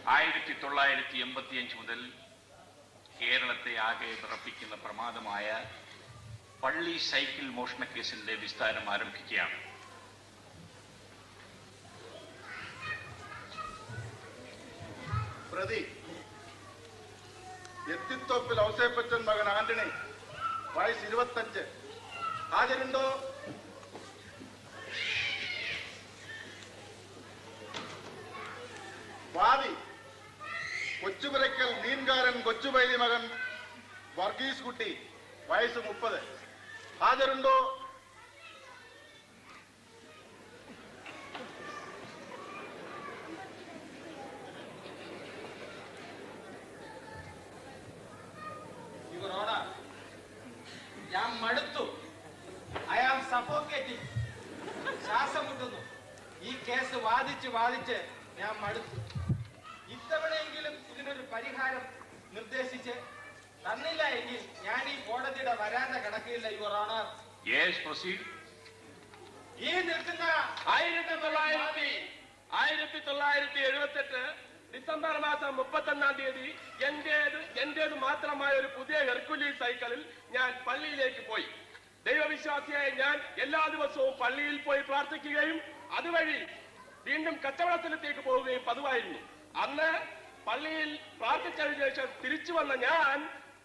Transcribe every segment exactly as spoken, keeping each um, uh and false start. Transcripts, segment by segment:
ആയിരത്തി തൊള്ളായിരത്തി എൺപത്തി അഞ്ച് മുതൽ കേരളത്തെ ആകെ വിറപ്പിക്കുന്ന പ്രമാദമായ പള്ളി സൈക്കിൾ മോഷണ കേസിന്റെ വിസ്താരം ആരംഭിക്കുകയാണ്. പ്രതി എത്തിത്തോപ്പിൽ ഔസേപ്പച്ചൻ മകൻ ആന്റണി, വയസ്സ് ഇരുപത്തഞ്ച്. ഹാജരുണ്ടോ? വാദി കൊച്ചുപുരയ്ക്കൽ മീൻകാരൻ കൊച്ചുപൈലി മകൻ വർഗീസ് കുട്ടി, വയസ്സ് മുപ്പത്. ഹാജരുണ്ടോ? ഞാൻ മടുത്തു. I am suffocating. ശ്വാസം മുട്ടുന്നു. ഈ കേസ് വാദിച്ച് വാദിച്ച് ഞാൻ മടുത്തു. ഇത്തവണയെങ്കിലും ഇതിനൊരു പരിഹാരം നിർദ്ദേശിച്ച് തന്നില്ല എങ്കിൽ ഞാൻ ഈ കോടതിയുടെ വരാന്ത കിടക്കില്ല. Your honour. Yes, proceed. ഈ നിൽക്കുന്ന ആയിരത്തി തൊള്ളായിരത്തി ആയിരത്തി തൊള്ളായിരത്തി എഴുപത്തി എട്ട് ഡിസംബർ മാസം മുപ്പത്തൊന്നാം തീയതി എന്റേത് എന്റേത് മാത്രമായ ഒരു പുതിയ ഹെർക്കുലീസ് സൈക്കിളിൽ ഞാൻ പള്ളിയിലേക്ക് പോയി. ദൈവവിശ്വാസിയായ ഞാൻ എല്ലാ ദിവസവും പള്ളിയിൽ പോയി പ്രാർത്ഥിക്കുകയും അതുവഴി വീണ്ടും കച്ചവടത്തിലേക്ക് പോവുകയും പതിവായിരുന്നു. അന്ന് പള്ളിയിൽ പ്രാർത്ഥിച്ചതിനു ശേഷം തിരിച്ചു വന്ന ഞാൻ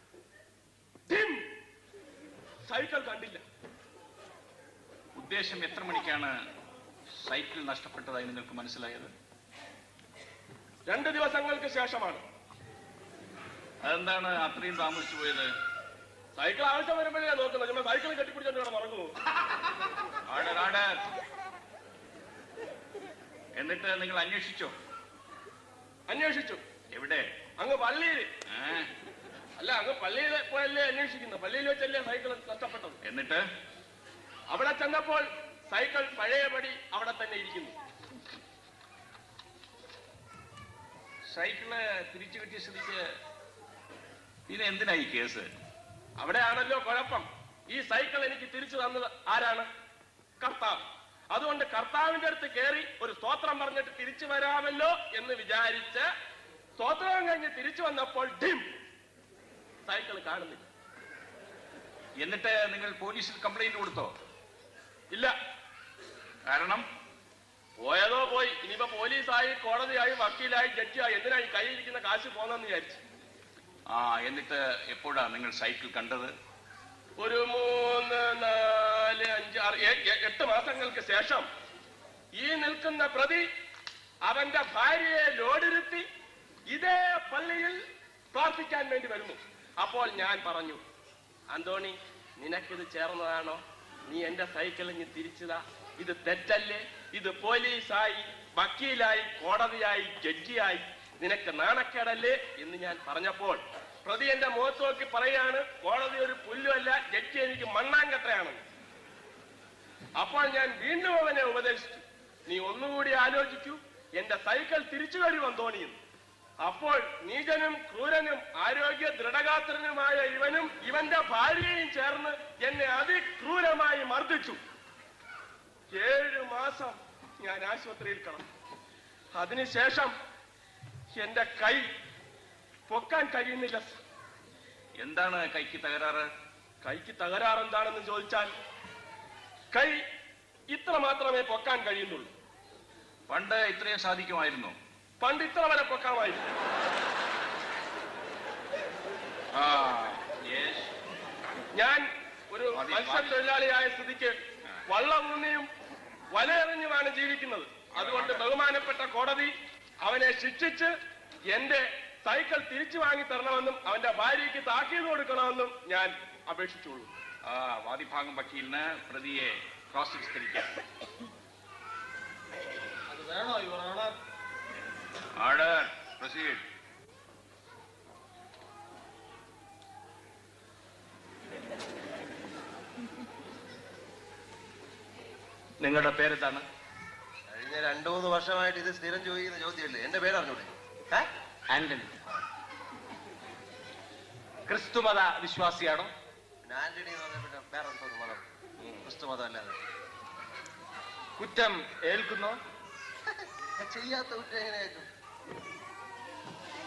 സൈക്കിൾ കണ്ടില്ല. ഉദ്ദേശം എത്ര മണിക്കാണ് സൈക്കിൾ നഷ്ടപ്പെട്ടതായി നിങ്ങൾക്ക് മനസ്സിലായത്? രണ്ട് ദിവസങ്ങൾക്ക് ശേഷമാണ്. അതെന്താണ് അത്രയും താമസിച്ചു പോയത്? സൈക്കിൾ ആവശ്യം വരുമ്പോഴേ നോക്കുന്നത്. നമ്മൾ സൈക്കിൾ കെട്ടിപ്പിടിച്ചോണ്ട് ഇവിടെ മറങ്ങുമോ? Order, order. എന്നിട്ട് നിങ്ങൾ അന്വേഷിച്ചോ? അന്വേഷിച്ചു. എവിടെ? അങ്ങ് പള്ളിയിൽ. അല്ല, അങ്ങ് പള്ളിയിൽ പോയല്ലേ അന്വേഷിക്കുന്നത്? പള്ളിയിൽ വെച്ചല്ലേ സൈക്കിൾ നഷ്ടപ്പെട്ടത്. എന്നിട്ട് അവിടെ ചെന്നപ്പോൾ സൈക്കിൾ പഴയപടി അവിടെ തന്നെ ഇരിക്കുന്നു. സൈക്കിള് തിരിച്ചു കിട്ടിയ സ്ഥിതിക്ക് പിന്നെ എന്തിനായി കേസ്? അവിടെയാണല്ലോ കുഴപ്പം. ഈ സൈക്കിൾ എനിക്ക് തിരിച്ചു തന്നത് ആരാണ്? കർത്താവ്. അതുകൊണ്ട് കർത്താവിന്റെ അടുത്ത് കയറി ഒരു സ്തോത്രം പറഞ്ഞിട്ട് തിരിച്ചു വരാമല്ലോ എന്ന് വിചാരിച്ച് സ്തോത്രം കഴിഞ്ഞ് തിരിച്ചു വന്നപ്പോൾ ഡിം സൈക്കിൾ കാണുന്നില്ല. എന്നിട്ട് നിങ്ങൾ പോലീസിൽ കംപ്ലൈന്റ് കൊടുത്തോ? ഇല്ല. കാരണം പോയതോ പോയി. ഇനിയിപ്പോ പോലീസായി, കോടതിയായി, വക്കീലായി, ജഡ്ജിയായി എന്തിനായി കയ്യിലിരിക്കുന്ന കാശ് പോന്നെന്ന് വിചാരിച്ചു. ആ എന്നിട്ട് എപ്പോഴാ നിങ്ങൾ സൈക്കിൾ കണ്ടത്? ഒരു മൂന്ന് നാല് അഞ്ച് ആറ് എട്ട് മാസങ്ങൾക്ക് ശേഷം ഈ നിൽക്കുന്ന പ്രതി അവന്റെ ഭാര്യയെ ലോഡിരുത്തി ഇതേ പള്ളിയിൽ പ്രാർത്ഥിക്കാൻ വേണ്ടി വരുന്നു. അപ്പോൾ ഞാൻ പറഞ്ഞു, അന്തോണി, നിനക്കിത് ചേർന്നതാണോ? നീ എന്റെ സൈക്കിളിങ് തിരിച്ചതാ. ഇത് തെറ്റല്ലേ? ഇത് പോലീസായി, വക്കീലായി, കോടതിയായി, ജഡ്ജിയായി, നിനക്ക് നാണക്കേടല്ലേ എന്ന് ഞാൻ പറഞ്ഞപ്പോൾ പ്രതി എന്റെ മുഖത്ത് നോക്കി പറയാണ്, കോടതി ഒരു പുല്ലുമല്ല, ജഡ്ജി എനിക്ക് മണ്ണാങ്കട്ടയാണെന്ന്. അപ്പോൾ ഞാൻ വീണ്ടും അവനെ ഉപദേശിച്ചു, നീ ഒന്നുകൂടി ആലോചിക്കൂ, എന്റെ സൈക്കിൾ തിരിച്ചു വരുമെന്ന് തോന്നിയെന്ന്. അപ്പോൾ നീചനും ക്രൂരനും ആരോഗ്യ ദൃഢഗാത്രനുമായ ഇവനും ഇവന്റെ ഭാര്യയും ചേർന്ന് എന്നെ അതിക്രൂരമായി മർദ്ദിച്ചു. ഏഴു മാസം ഞാൻ ആശുപത്രിയിൽ കിടന്നു. അതിനുശേഷം എന്റെ കൈ പൊക്കാൻ കഴിയുന്നില്ല. എന്താണ് കൈക്ക് തകരാറ്? കൈക്ക് തകരാറ് എന്താണെന്ന് ചോദിച്ചാൽ കൈ ഇത്ര മാത്രമേ പൊക്കാൻ കഴിയുന്നുള്ളൂ. പണ്ട് ഇത്രയും സാധിക്കുമായിരുന്നു? പണ്ട് ഇത്ര വരെ പൊക്കാമായിരുന്നു. ആ ഞാൻ ഒരു മത്സ്യത്തൊഴിലാളിയായ സ്ഥിതിക്ക് വള്ളമൂന്നിയും വലയെറിഞ്ഞുമാണ് ജീവിക്കുന്നത്. അതുകൊണ്ട് ബഹുമാനപ്പെട്ട കോടതി അവനെ ശിക്ഷിച്ച് എന്റെ സൈക്കിൾ തിരിച്ചു വാങ്ങി തരണമെന്നും അവന്റെ ഭാര്യയ്ക്ക് താക്കീത് കൊടുക്കണമെന്നും ഞാൻ അപേക്ഷിച്ചുള്ളൂ. ആ വാദിഭാഗം വക്കീലിന് പ്രതിയെ ക്രോസ് വിസ്തരിക്കാം. അത് വേണോ യുവർ ഓണർ? Order, proceed. നിങ്ങളുടെ പേരെന്താണ്? കഴിഞ്ഞ രണ്ടു മൂന്ന് വർഷമായിട്ട് ഇത് സ്ഥിരം ചോദിക്കുന്ന ചോദ്യമല്ലേ. എന്റെ പേര് അറിഞ്ഞൂടെ? ആന്റണി. ക്രിസ്തുമത വിശ്വാസിയാണോ? പിന്നെ ആന്റണി എന്ന് പറഞ്ഞ വേറെന്തോന്ന് മതം? ക്രിസ്തു മതം അല്ലാതെ. കുറ്റം ഏൽക്കുന്നോ? ചെയ്യാത്ത കുറ്റം എങ്ങനെയായിട്ടും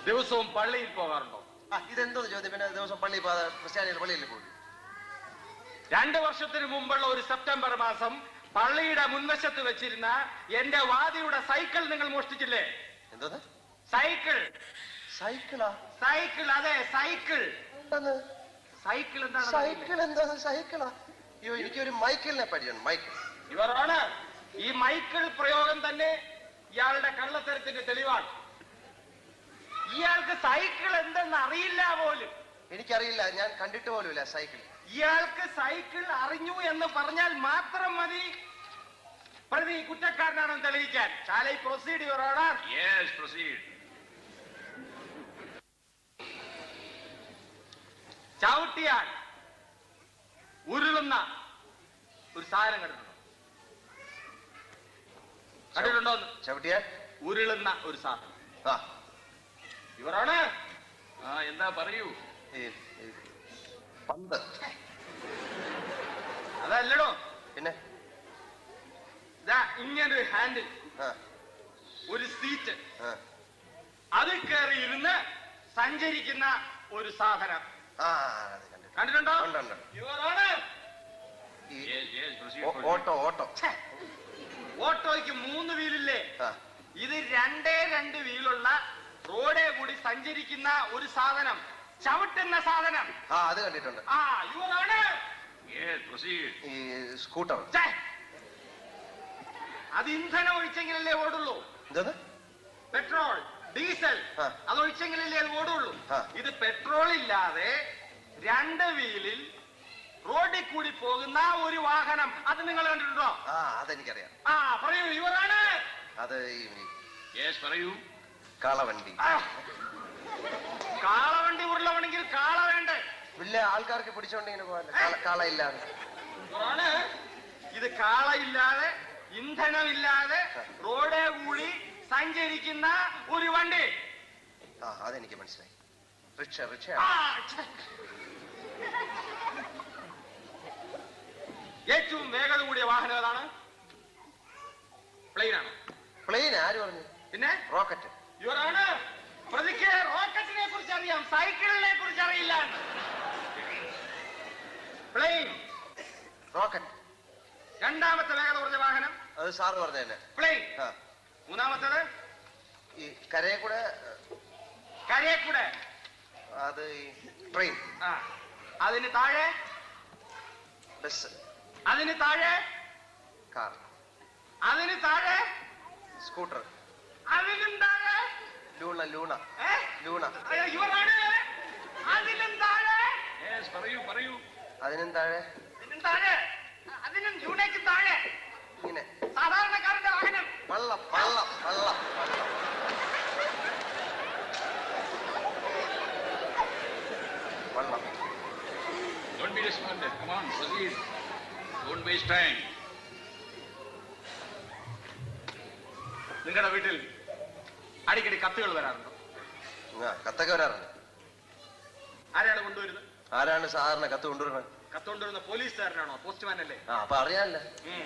ദിവസവും പള്ളിയിൽ പോകാറുണ്ടോ? ആ ഇതെന്തോ ചോദ്യം? പിന്നെ ദിവസം പള്ളി പോകാതെ ക്രിസ്ത്യാനികൾ പള്ളിയിൽ പോകും. രണ്ടു വർഷത്തിന് മുമ്പുള്ള ഒരു സെപ്റ്റംബർ മാസം പള്ളിയുടെ മുൻവശത്ത് വെച്ചിരുന്ന എന്റെ വാദിയുടെ സൈക്കിൾ നിങ്ങൾ മോഷ്ടിച്ചില്ലേ? എന്തോന്ന്? സൈക്കിൾ. സൈക്കിളാ? സൈക്കിൾ, അതെ സൈക്കിൾ. എന്താണ് സൈക്കിൾ? എന്താണ് സൈക്കിൾ? എന്താ സൈക്കിളാ? അയ്യോ, എനിക്കൊരു മൈക്കിളിനെ പരിചയം. മൈക്കിൾ. ഇവരാണ് ഈ മൈക്കിൾ പ്രയോഗം തന്നെ ഇയാളുടെ കള്ളത്തരത്തിന്റെ തെളിവാണ്. ഇയാൾക്ക് സൈക്കിൾ എന്തെന്ന് അറിയില്ല പോലും. എനിക്കറിയില്ല, ഞാൻ കണ്ടിട്ട് പോലുമില്ല സൈക്കിൾ. ഇയാൾക്ക് സൈക്കിൾ അറിഞ്ഞു എന്ന് പറഞ്ഞാൽ മാത്രം മതി പ്രതി കുറ്റക്കാരനാണെന്ന് തെളിയിക്കാൻ. Shall I proceed, Your Honor? Yes, proceed. ചവിട്ടിയാൽ ഉരുളുന്ന ഒരു സാധനം കണ്ടിട്ടുണ്ടോ? കണ്ടിട്ടുണ്ടോ? ചവിട്ടിയാൽ ഉരുളുന്ന ഒരു സാധനം. ആ Your Honor, ആ എന്താ പറയൂ. ഈ ഈ പന്ത്. അതല്ലടോ. പിന്നെ ദാ ഇങ്ങനൊരു ഹാൻഡിൽ, ആ ഒരു സീറ്റ്, ആ അതിൽ കയറി ഇരുന്ന് സഞ്ചരിക്കുന്ന ഒരു സാധനം ആ അത് കണ്ടിട്ടുണ്ട്. കണ്ടിട്ടുണ്ടോ? ഉണ്ട്, ഉണ്ട്. Your Honor, ഈ Yes, yes, proceed. ഓ- ഓട്ടോ ഓട്ടോ. ഛെ, ഓട്ടോയ്ക്ക് മൂന്ന് വീലില്ലേ? ആ ഇത് രണ്ടേ രണ്ട് വീലുള്ള റോഡേ കൂടി സഞ്ചരിക്കുന്ന ഒരു സാധനം, ചവിട്ടുന്ന സാധനം. ആ അത് കണ്ടിട്ടുണ്ട്. ആ Your Honor, Yes, proceed. ഈ സ്കൂട്ടർ. ഛെ, അത് ഇന്ധനം ഒഴിച്ചെങ്കിലല്ലേ ഓടുള്ളൂ. എന്തത്? പെട്രോൾ, ഡീസൽ, ആ. അതൊഴിച്ചെങ്കിലല്ലേ അത് ഓടുള്ളൂ. ആ. ഇത് പെട്രോൾ ഇല്ലാതെ രണ്ട് വീലിൽ റോഡിൽ കൂടി പോകുന്ന ഒരു വാഹനം, അത് നിങ്ങൾ കണ്ടിട്ടുണ്ടോ? ആ അതെനിക്കറിയാം. ആ പറയൂ Your Honor. അത് ഈ Yes, പറയൂ. കാളവണ്ടി. ആ, കാളവണ്ടി ഉരുളവണെങ്കിൽ കാള വേണ്ടേ? വലിയ ആൾക്കാർക്ക് പിടിച്ചോണ്ട് ഇങ്ങനെ പോകാൻ കാള ഇല്ലാതെ. Your Honor, ഇത് കാളയില്ലാതെ ഇന്ധനമില്ലാതെ റോഡേ കൂടി സഞ്ചരിക്കുന്ന ഒരു വണ്ടി. ആ അതെനിക്ക് മനസ്സിലായി. Rickshaw rickshaw. ആ, ഛെ. ഏറ്റവും വേഗത കൂടിയ വാഹനം ഏതാണ്? പ്ലെയിൻ ആണ്. പ്ലെയിൻ ആര് പറഞ്ഞു? പിന്നെ റോക്കറ്റ്. Your Honor, പ്രതിക്ക് റോക്കറ്റിനെ കുറിച്ച് അറിയാം, സൈക്കിളിനെ കുറിച്ച് അറിയില്ല. Plane rocket. രണ്ടാമത്തെ വേഗത കുറഞ്ഞ വാഹനം അത് സാറ് പറഞ്ഞു തന്നെ. പ്ലെയിൻ. ആ മൂന്നാമത്തേത് ഈ കരയെ കൂടെ കരയെക്കൂടെ. അത് ഈ ട്രെയിൻ. ആ, അതിന് താഴെ ബസ്. അതിന് താഴെ കാർ. അതിന് താഴെ സ്കൂട്ടർ. അതിനും താഴെ ലൂണ ലൂണ ഏ? ലൂണ. അയ്യോ, Your Honor, അതിനും താഴെ Yes, പറയൂ, പറയൂ. അതിനും താഴെ അതിനും താഴെ അതിനും യൂണയ്ക്ക് താഴെ ഇങ്ങനെ സാധാരണക്കാരന്റെ വാഹനം. വള്ളം വള്ളം വള്ളം വള്ളം. വള്ളം. Don't be despondent. Come on, proceed. Don't waste time. നിങ്ങളുടെ വീട്ടിൽ അടിക്കടി കത്തുകൾ വരാറുണ്ടോ? ആ കത്തൊക്കെ വരാറുണ്ട്. ആരാണ് കൊണ്ടുവരുന്നത്? ആരാണ് സാധാരണ കത്ത് കൊണ്ടുവരുന്നത്? കത്ത് കൊണ്ടുവരുന്ന പോലീസുകാരനാണോ, പോസ്റ്റ്മാൻ അല്ലേ? ആ അപ്പൊ അറിയാനല്ലേ.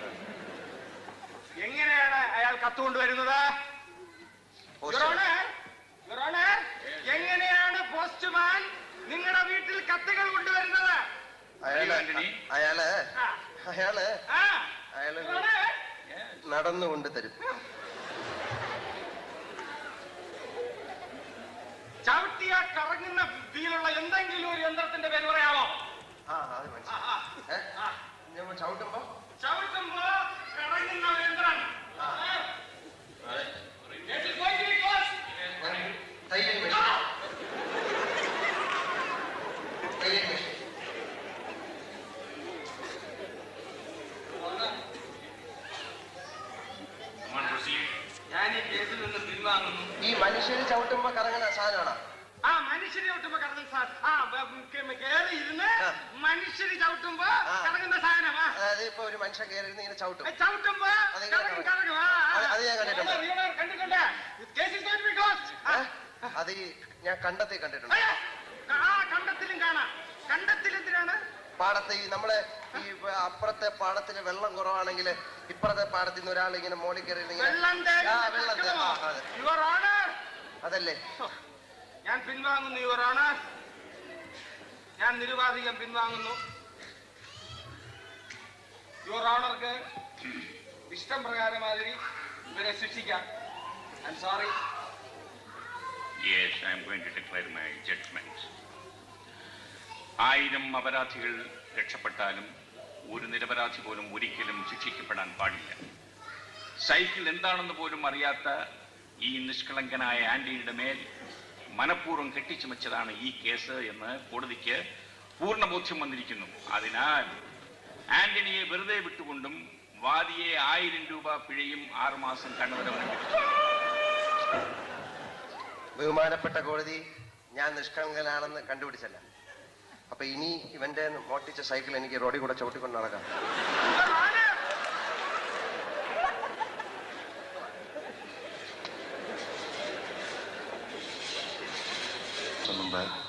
എങ്ങനെയാണ് അയാൾ കത്ത് കൊണ്ടുവരുന്നത്? Your Honor, Your Honor, എങ്ങനെയാണ് പോസ്റ്റ്മാൻ നിങ്ങളുടെ വീട്ടിൽ കത്തുകൾ കൊണ്ടുവരുന്നത്? അയാള് അയാള് ആ, അയാള് ആ, അയാള് Your Honor, നടന്നുകൊണ്ട് തരും. ചവിട്ടിയ കറങ്ങുന്ന വീലുള്ള എന്തെങ്കിലും ഒരു യന്ത്രത്തിന്റെ പേര് പറയാമോ? ആ അത് ആ, മനസ്സിലായി. ആ, ഏ? ആ. ഞമ്മ ചവിട്ടുമ്പോ ചവിട്ടുമ്പോ കറങ്ങുന്ന ഒരു യന്ത്രം. It is going to be closed. തയ്യൽ മെഷീൻ. തയ്യൽ മെഷീൻ. Come on, proceed. ഞാൻ ഈ കേസിൽ നിന്ന് പിൻവാങ്ങുന്നു. ഈ മനുഷ്യര് ചവിട്ടുമ്പോ കറങ്ങുന്ന സാധനമാണോ? ആ മനുഷ്യര് ചവിട്ടുമ്പോ കറങ്ങുന്ന സാധനം. ആ കേറി ഇരുന്ന് ആ. മനുഷ്യര് ചവിട്ടുമ്പോ ആ. കറങ്ങുന്ന സാധനം. ആ, അതായത് ഇപ്പൊ ഒരു മനുഷ്യൻ കയറി ഇരുന്ന് ഇങ്ങനെ ചവിട്ടും. ചവിട്ടുമ്പോ അതിങ്ങനെ കറങ്ങും കറങ്ങും. ആ, ആ. അത് അത് ഞാൻ കണ്ടിട്ടുണ്ട്. Your Honor, കണ്ടിട്ടുണ്ട്. This case is going to be closed. ആ. ഏ? അത് ഈ ഞാൻ കണ്ടത്തി കണ്ടിട്ടുണ്ട്. അയ്യോ, ആ കണ്ടത്തിലും കാണാം. കണ്ടത്തിൽ എന്തിനാണ്? പാടത്ത് ഈ നമ്മളെ ഈ അപ്പുറത്തെ പാടത്തിന് വെള്ളം കുറവാണെങ്കിൽ ഇപ്പുറത്തെ പാടത്തിൽ നിന്ന് ഒരാൾ ഇങ്ങനെ മോളിൽ കയറി ഇങ്ങനെ- വെള്ളം ആ, വെള്ളം തേ- ആ, അതെ. Your Honor, അതല്ലേ ഞാൻ പിൻവാങ്ങുന്നു യുവർ ഓണർ. ഞാൻ നിരുപാധികം പിൻവാങ്ങുന്നു. യുവർ ഓണർക്ക് ഇഷ്ടം പ്രകാരം മാതിരി ഇവരെ ശിക്ഷിക്കാം. I'm sorry. Yes, I am going to declare my judgment. ആയിരം അപരാധികൾ രക്ഷപ്പെട്ടാലും ഒരു നിരപരാധി പോലും ഒരിക്കലും ശിക്ഷിക്കപ്പെടാൻ പാടില്ല. സൈക്കിൾ എന്താണെന്ന് പോലും അറിയാത്ത ഈ നിഷ്കളങ്കനായ ആന്റണിയുടെ മേൽ മനഃപൂർവ്വം കെട്ടിച്ചുമച്ചതാണ് ഈ കേസ് എന്ന് കോടതിക്ക് പൂർണ്ണ ബോധ്യം വന്നിരിക്കുന്നു. അതിനാൽ ആന്റണിയെ വെറുതെ വിട്ടുകൊണ്ടും വാദിയെ ആയിരം രൂപ പിഴയും ആറുമാസം കണ്ണുവരവനും ലഭിച്ചു. ബഹുമാനപ്പെട്ട കോടതി, ഞാൻ നിഷ്കളങ്കനാണെന്ന് കണ്ടുപിടിച്ചല്ല. അപ്പൊ ഇനി ഇവന്റെ മോട്ടിച്ച സൈക്കിൾ എനിക്ക് റോഡിൽ കൂടെ ചവിട്ടിക്കൊണ്ട് നടക്കാം. മുമ്പ്